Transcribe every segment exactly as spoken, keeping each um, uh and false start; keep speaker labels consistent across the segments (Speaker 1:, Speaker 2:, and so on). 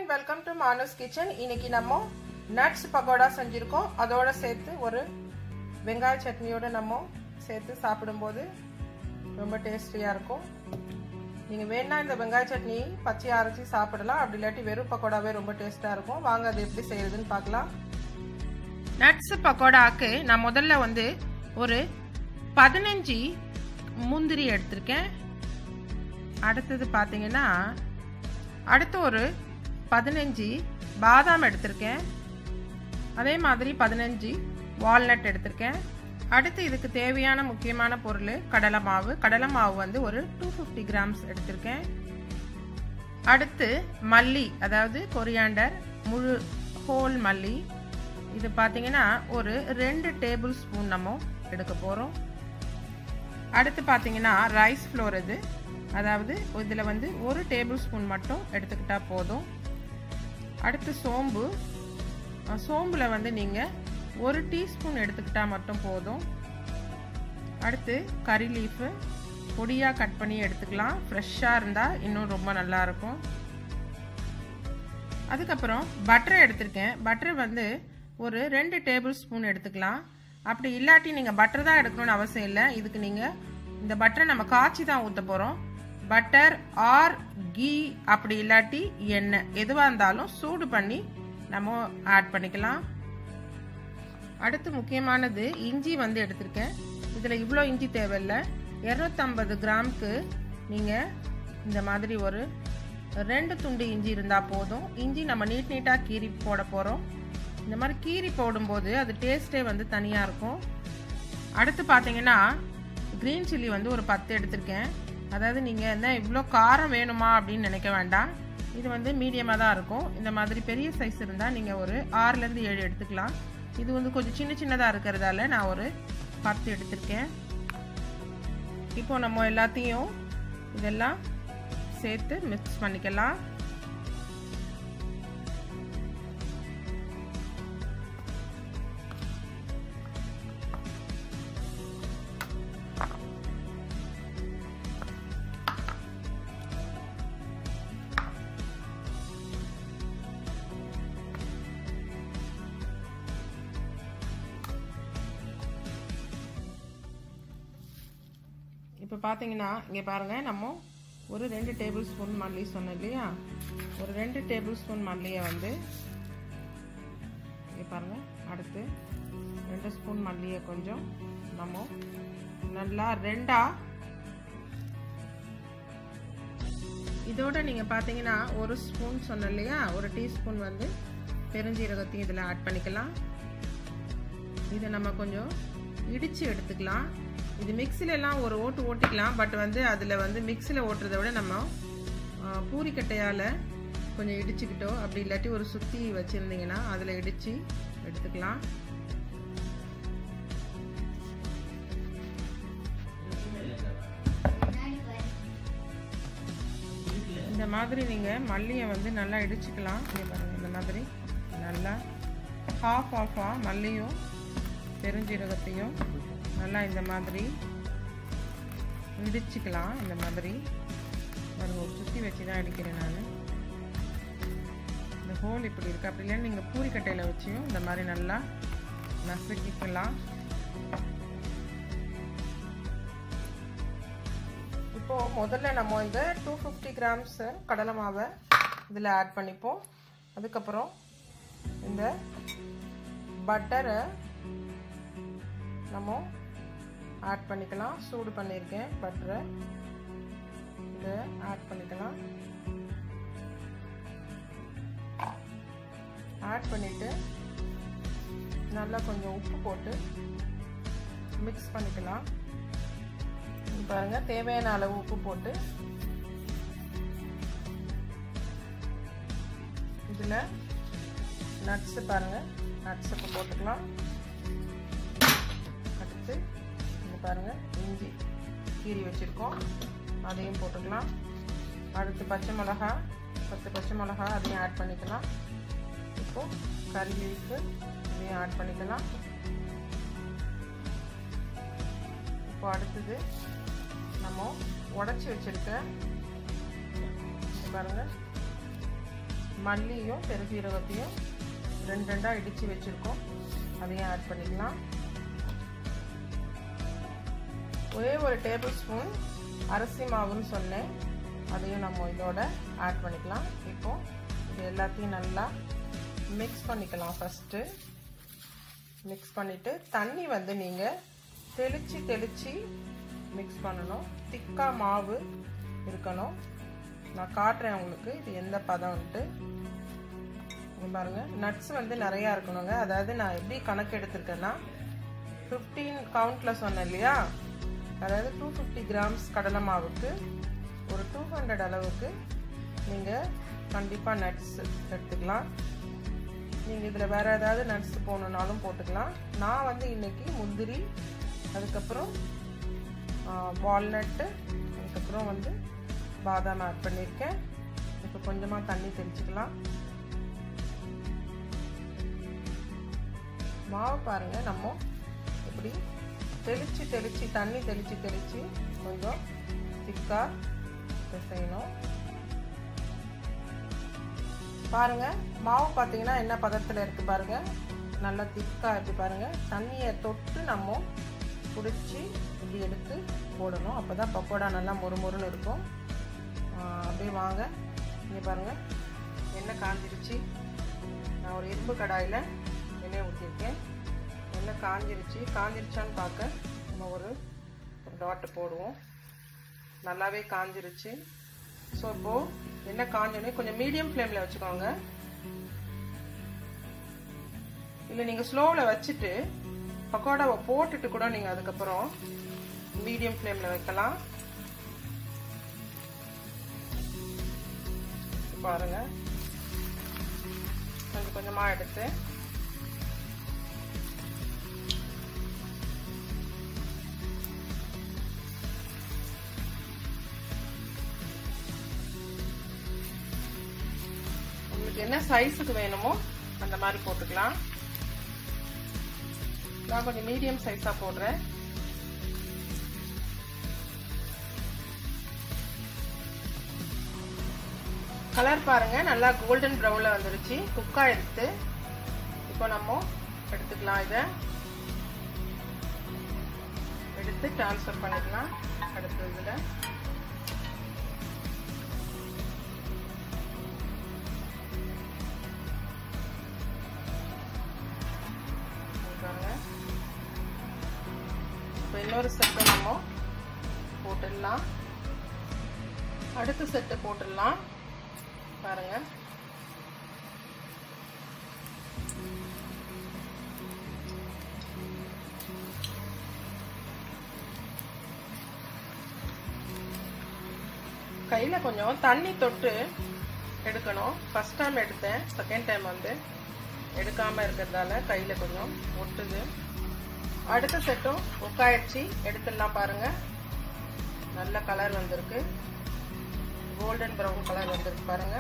Speaker 1: and welcome to Manu's Kitchen. இன்னைக்கு நம்ம nuts pakoda செஞ்சிருக்கோம். அதோட சேர்த்து ஒரு வெங்காய சட்னியோட நம்ம சேர்த்து சாப்பிடும்போது ரொம்ப டேஸ்டியா இருக்கும். நீங்க வேணா இந்த வெங்காய சட்னி பச்சையா அரைச்சி சாப்பிடலாம். அப்படி இல்லாட்டி வெறும் பகோடாவே ரொம்ப டேஸ்டா இருக்கும். வாங்க அது எப்படி செய்யறதுன்னு பார்க்கலாம். நட்ஸ் பகோடாக்கு நான் முதல்ல வந்து ஒரு பதினஞ்சு முந்திரி எடுத்திருக்கேன். அடுத்தது பார்த்தீங்கன்னா அடுத்து ஒரு பதினஞ்சு பாதாம் எடுத்திருக்கேன். அதே மாதிரி பதினஞ்சு வால்நட் எடுத்திருக்கேன். அடுத்து இதுக்கு தேவையான முக்கியமான பொருள் கடலை மாவு. கடலை மாவு வந்து ஒரு டூ ஃபிஃப்டி கிராம்ஸ் எடுத்திருக்கேன். அடுத்து மல்லி, அதாவது கொரியாண்டர், முழு ஹோல் மல்லி. இது பார்த்தீங்கன்னா ஒரு ரெண்டு டேபிள் ஸ்பூன் நம்ம எடுக்க போகிறோம். அடுத்து பார்த்தீங்கன்னா ரைஸ் ஃப்ளோர், இது அதாவது இதில் வந்து ஒரு டேபிள் ஸ்பூன் மட்டும் எடுத்துக்கிட்டா போதும். அடுத்து சோம்பு, சோம்பில் வந்து நீங்கள் ஒரு டீஸ்பூன் எடுத்துக்கிட்டால் மட்டும் போதும். அடுத்து கறி லீஃபு பொடியாக கட் பண்ணி எடுத்துக்கலாம். ஃப்ரெஷ்ஷாக இருந்தால் இன்னும் ரொம்ப நல்லாயிருக்கும். அதுக்கப்புறம் பட்டரை எடுத்திருக்கேன். பட்டர் வந்து ஒரு ரெண்டு டேபிள் ஸ்பூன் எடுத்துக்கலாம். அப்படி இல்லாட்டி நீங்கள் பட்டர் தான் எடுக்கணும்னு அவசியம் இல்லை. இதுக்கு நீங்கள் இந்த பட்டரை நம்ம காய்ச்சி தான் ஊற்ற போகிறோம். பட்டர் ஆர் கீ, அப்படி இல்லாட்டி எண்ணெய், எதுவாக இருந்தாலும் சூடு பண்ணி நம்ம ஆட் பண்ணிக்கலாம். அடுத்து முக்கியமானது இஞ்சி வந்து எடுத்திருக்கேன். இதில் இவ்வளோ இஞ்சி தேவையில்லை. இரநூத்தம்பது கிராமுக்கு நீங்கள் இந்த மாதிரி ஒரு ரெண்டு துண்டு இஞ்சி இருந்தால் போதும். இஞ்சி நம்ம நீட் நீட்டாக கீரி போட போகிறோம். இந்த மாதிரி கீரி போடும்போது அது டேஸ்ட்டே வந்து தனியாக இருக்கும். அடுத்து பார்த்தீங்கன்னா க்ரீன் சில்லி வந்து ஒரு பத்து எடுத்திருக்கேன். அதாவது நீங்கள் என்ன இவ்வளோ காரம் வேணுமா அப்படின்னு நினைக்க வேண்டாம். இது வந்து மீடியமாக தான் இருக்கும். இந்த மாதிரி பெரிய சைஸ் இருந்தால் நீங்கள் ஒரு ஆறுலேருந்து ஏழு எடுத்துக்கலாம். இது வந்து கொஞ்சம் சின்ன சின்னதாக இருக்கிறதால நான் ஒரு பத்து எடுத்திருக்கேன். இப்போ நம்ம எல்லாத்தையும் இதெல்லாம் சேர்த்து மிக்ஸ் பண்ணிக்கலாம். இப்போ பார்த்தீங்கன்னா இங்கே பாருங்கள், நம்ம ஒரு ரெண்டு டேபிள் ஸ்பூன் மல்லி சொன்னோம் இல்லையா, ஒரு ரெண்டு டேபிள் ஸ்பூன் மல்லியை வந்து இங்கே பாருங்கள். அடுத்து ரெண்டு ஸ்பூன் மல்லியை கொஞ்சம் நம்ம நல்லா ரெண்டா, இதோட நீங்கள் பார்த்தீங்கன்னா ஒரு ஸ்பூன் சொன்னோம் இல்லையா, ஒரு டீஸ்பூன் வந்து பெருஞ்சீரகத்தையும் இதில் ஆட் பண்ணிக்கலாம். இதை நம்ம கொஞ்சம் இடித்து எடுத்துக்கலாம். இது மிக்சிலெலாம் ஒரு ஓட்டு ஓட்டிக்கலாம். பட் வந்து அதில் வந்து மிக்சியில் ஓட்டுறதை விட நம்ம பூரிக்கட்டையால் கொஞ்சம் இடிச்சுக்கிட்டோ, அப்படி இல்லாட்டி ஒரு சுற்றி வச்சுருந்தீங்கன்னா அதில் இடித்து எடுத்துக்கலாம். இந்த மாதிரி நீங்கள் மல்லியை வந்து நல்லா இடிச்சுக்கலாம். இங்கே பாருங்கள், இந்த மாதிரி நல்லா ஹாஃப் ஆஃபாக மல்லியும் பெருஞ்சீரகத்தையும் நல்லா இந்த மாதிரி இடிச்சுக்கலாம். இந்த மாதிரி பாருங்க, ஒரு சுற்றி வச்சு தான் அடிக்கிறேன் நான். இந்த ஹோல் இப்படி இருக்குது. அப்படி இல்லைன்னு நீங்கள் பூரிக்கட்டையில் வச்சியும் இந்த மாதிரி நல்லா நசுக்கிக்கலாம். இப்போது முதல்ல நம்ம இந்த டூ ஃபிஃப்டி கிராம்ஸ் கடலை மாவை இதில் ஆட் பண்ணிப்போம். அதுக்கப்புறம் இந்த பட்டரை நம்ம ஆட் பண்ணிக்கலாம். சூடு பண்ணியிருக்கேன் பட்டரை, இதை ஆட் பண்ணிக்கலாம். ஆட் பண்ணிவிட்டு நல்லா கொஞ்சம் உப்பு போட்டு மிக்ஸ் பண்ணிக்கலாம். பாருங்கள், தேவையான அளவு உப்பு போட்டு இதில் நட்ஸு பாருங்கள், நட்ஸ் இப்போ போட்டுக்கலாம். அடுத்து பாருங்கள், இஞ்சி கீரி வச்சுருக்கோம், அதையும் போட்டுக்கலாம். அடுத்து பச்சை மிளகா, பத்து பச்சை மிளகா அதையும் ஆட் பண்ணிக்கலாம். இப்போது கறி லீஃபு அதையும் ஆட் பண்ணிக்கலாம். இப்போ அடுத்தது நம்ம உடச்சி வச்சுருக்க பாருங்கள் மல்லியும் பெருசீரகத்தையும் ரெண்டு ரெண்டாக இடித்து வச்சுருக்கோம், அதையும் ஆட் பண்ணிக்கலாம். ஒரே ஒரு டேபிள் ஸ்பூன் அரிசி மாவுன்னு சொன்னேன், அதையும் நம்ம இதோட ஆட் பண்ணிக்கலாம். இப்போது இது எல்லாத்தையும் நல்லா மிக்ஸ் பண்ணிக்கலாம். ஃபஸ்ட்டு மிக்ஸ் பண்ணிவிட்டு தண்ணி வந்து நீங்கள் தெளித்து தெளித்து மிக்ஸ் பண்ணணும். திக்காக மாவு இருக்கணும். நான் காட்டுறேன் உங்களுக்கு இது எந்த பதம்ன்ட்டு. பாருங்கள், நட்ஸ் வந்து நிறையா இருக்கணுங்க. அதாவது நான் எப்படி கணக்கு எடுத்திருக்கேன்னா ஃபிஃப்டீன் கவுண்டில் சொன்னேன் இல்லையா, அதாவது டூ ஃபிஃப்டி கிராம்ஸ் கடலை மாவுக்கு ஒரு டூ ஹண்ட்ரட் அளவுக்கு நீங்கள் கண்டிப்பாக நட்ஸ் எடுத்துக்கலாம். நீங்கள் இதில் வேறு ஏதாவது நட்ஸ் போகணுன்னாலும் போட்டுக்கலாம். நான் வந்து இன்றைக்கி முந்திரி, அதுக்கப்புறம் வால்நட்டு, அதுக்கப்புறம் வந்து பாதாம் ஆட் பண்ணியிருக்கேன். இப்போ கொஞ்சமாக தண்ணி தெளிச்சுக்கலாம். மாவு பாருங்கள், நம்ம இப்படி தெளித்து தெளித்து தண்ணி தெளித்து தெளித்து கொஞ்சம் திக்காக பிசையணும். பாருங்கள், மாவு பார்த்தீங்கன்னா என்ன பதத்தில் இருக்குது பாருங்கள், நல்லா திக்காக இருக்குது பாருங்கள். தண்ணியை தொட்டு நம்ம பிடிச்சி இப்படி எடுத்து போடணும். அப்போ தான் பக்கோடா நல்லா மொறுமொறுன்னு இருக்கும். அப்படியே வாங்க, இங்கே பாருங்கள் எண்ணெய் காஞ்சிருச்சு. நான் ஒரு இரும்பு கடாயில் எண்ணெய் ஊற்றிருக்கேன். எண்ணெய் காஞ்சிருச்சு. காஞ்சிருச்சான்னு பார்க்க நம்ம ஒரு டாட்டு போடுவோம். நல்லாவே காஞ்சிருச்சு. ஸோ இப்போது எண்ணெய் காஞ்சோடனே கொஞ்சம் மீடியம் ஃப்ளேமில் வச்சுக்கோங்க. இல்லை நீங்கள் ஸ்லோவில் வச்சுட்டு பக்கோடாவை போட்டுட்டு கூட நீங்கள் அதுக்கப்புறம் மீடியம் ஃப்ளேமில் வைக்கலாம். பாருங்க, கொஞ்சம் கொஞ்சமாக எடுத்து உங்களுக்கு என்ன சைஸுக்கு வேணுமோ அந்த மாதிரி போட்டுக்கலாம். நான் கொஞ்சம் மீடியம் சைஸா போடுறேன். கலர் பாருங்க, நல்லா கோல்டன் ப்ரௌன்ல வந்துருச்சு. குக்கா எடுத்து இப்போ நம்ம எடுத்துக்கலாம். இதை எடுத்து டிரான்ஸ்ஃபர் பண்ணிக்கலாம் அடுத்த இதுல. இப்போ இன்னொரு செட்டை நம்ம போட்டுடலாம். அடுத்த செட்டை போட்டுடலாம். பாருங்க, கையில கொஞ்சம் தண்ணி தொட்டு எடுக்கணும். ஃபர்ஸ்ட் டைம் எடுத்தேன், செகண்ட் டைம் வந்து எடுக்காம இருக்கிறதால கையில கொஞ்சம் ஒட்டுது. அடுத்த செட்டும் உக்காயிடுச்சு, எடுத்துடலாம். பாருங்க, நல்ல கலர் வந்திருக்கு, கோல்டன் ப்ரௌன் கலர் வந்திருக்கு பாருங்க.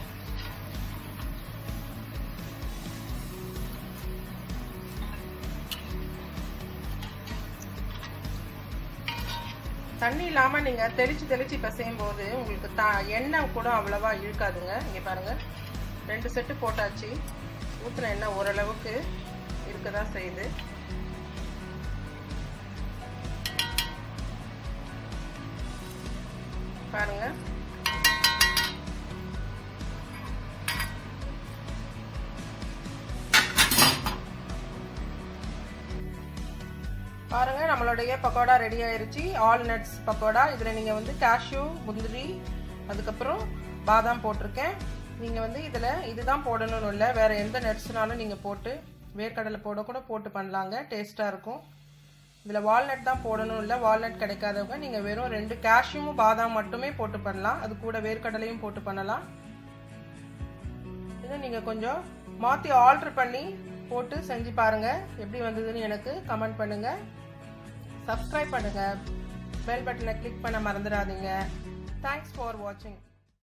Speaker 1: தண்ணி இல்லாம நீங்க தெளிச்சு தெளிச்சு பிசையும் போது உங்களுக்கு எண்ணெய் கூட அவ்வளவா இழுக்காதுங்க. இங்க பாருங்க, ரெண்டு செட்டு போட்டாச்சு. ஊத்துன எண்ணெய் ஓரளவுக்கு இருக்கதான் செய்யுது. பாருங்க, பாருங்க நம்மளுடைய பக்கோடா ரெடி ஆயிருச்சு. All nuts pakoda. இதுல நீங்க வந்து காஷ்யூ, முந்திரி, அதுக்கப்புறம் பாதாம் போட்டிருக்கேன். நீங்க வந்து இதுல இதுதான் போடணும்னு இல்லை, வேற எந்த நட்ஸ்னாலும் நீங்க போட்டு, வேர்க்கடலை போட கூட போட்டு பண்ணலாங்க, டேஸ்டா இருக்கும். இதுல வால்நட் தான் போடணும் இல்லை, வால்நட் கிடைக்காதவங்க நீங்க வெறும் ரெண்டு காஷ்யூமும் பாதாம் மட்டுமே போட்டு பண்ணலாம். அது கூட வேர்க்கடலையும் போட்டு பண்ணலாம். இதை நீங்க கொஞ்சம் மாத்தி ஆல்டர் பண்ணி போட்டு செஞ்சு பாருங்க. எப்படி வந்ததுன்னு எனக்கு கமெண்ட் பண்ணுங்க. சப்ஸ்கிரைப் பண்ணுங்க, பெல் பட்டனை கிளிக் பண்ண மறந்துடாதீங்க. தேங்க்ஸ் ஃபார் வாட்சிங்.